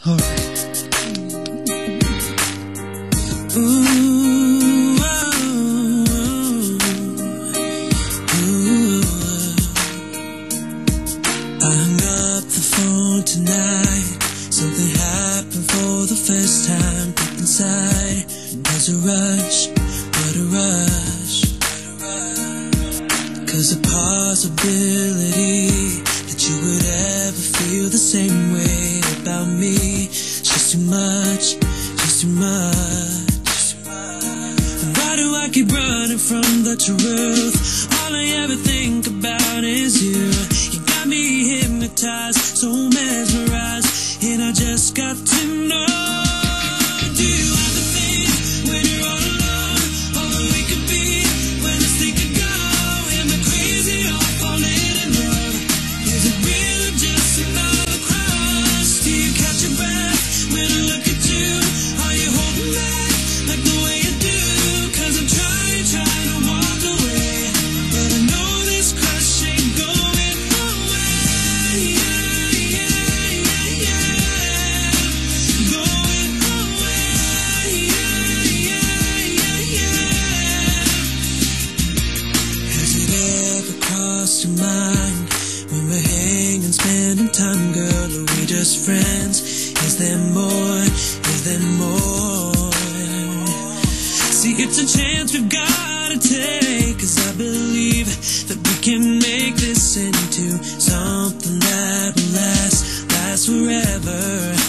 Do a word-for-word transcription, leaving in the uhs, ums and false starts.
Alright. Ooh, ooh. I hung up the phone tonight. Something happened for the first time. Deep inside, there's a rush, what a rush. Cause the possibility that you would ever feel the same way about me, just too much, just too much. Why do I keep running from the truth? All I ever think about is you. You got me hypnotized, so mesmerized, and I just got to know. Do you ever think when you're all alone, all that we could be, where this thing could go? Am I crazy or falling in love? Is it real or just another crush? Do you catch your breath when I look at you? Are you holding back like the way you do? Cause I'm trying, trying to walk away, but I know this crush ain't going away. Yeah, yeah, yeah, yeah. Going away. Yeah, yeah, yeah, yeah. Has it ever crossed your mind when we're hanging, spending time, girl? Are we just friends? Is there more? Is there more? See, it's a chance we've gotta take, cause I believe that we can make this into something that will last, last forever.